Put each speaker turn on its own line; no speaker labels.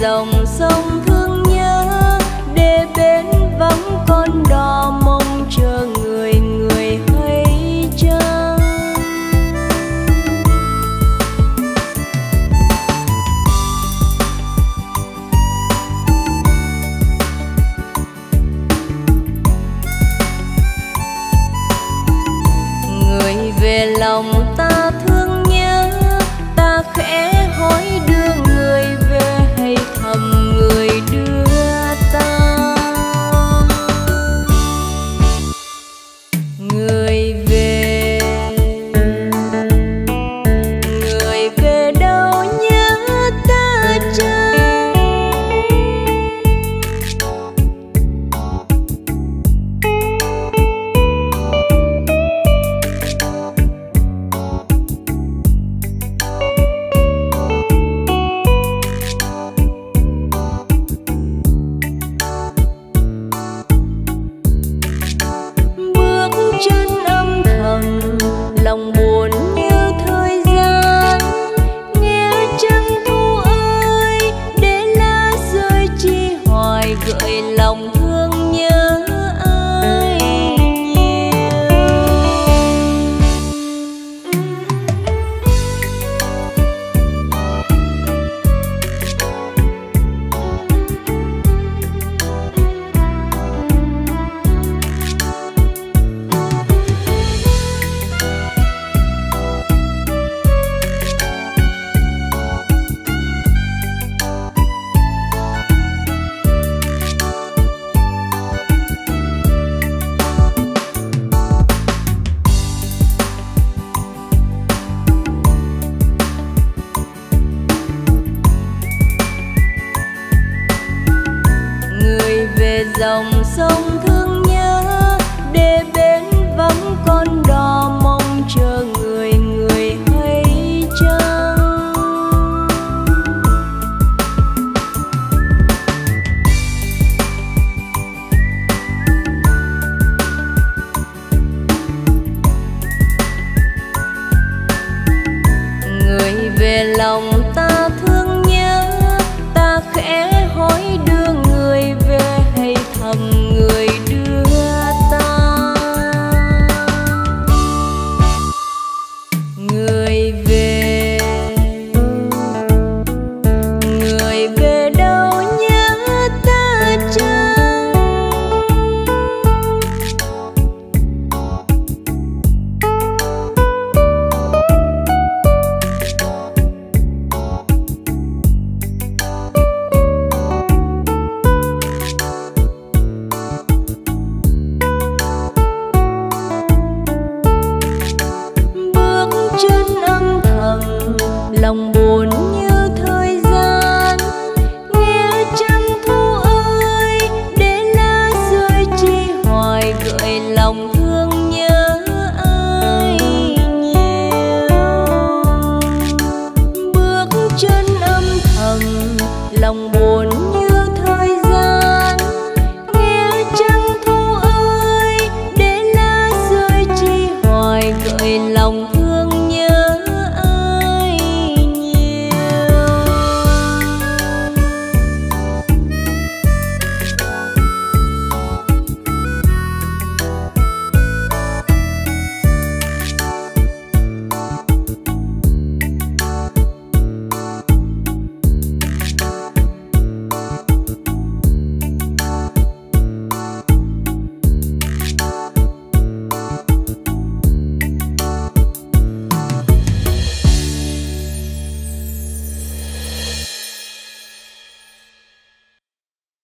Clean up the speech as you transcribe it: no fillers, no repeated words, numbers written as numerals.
dòng sông thương nhớ, để bên vắng con đò mong chờ người người hay chăng. Người về lòng ta thương nhớ, ta khẽ hỏi đưa người về hay thầm người đưa ta. Người về đâu nhớ ta chăng? Bước chân âm thầm, lòng buồn như thời gian. Nghe trăng thu ơi, để lá rơi chi hoài, gợi lòng thương nhớ ai nhiều. Người về dòng sông thương nhớ, để bên vắng con đò mong chờ người người hay chăng. Người về lòng ta thương nhớ, ta khẽ hỏi đưa người về hay thầm người đưa ta. Người về đâu nhớ ta chăng? Bước chân âm thầm, lòng buồn như thời gian. Nghe trăng thu ơi, để lá rơi chi hoài, gợi lòng thương nhớ ai nhiều. Bước chân âm thầm, lòng buồn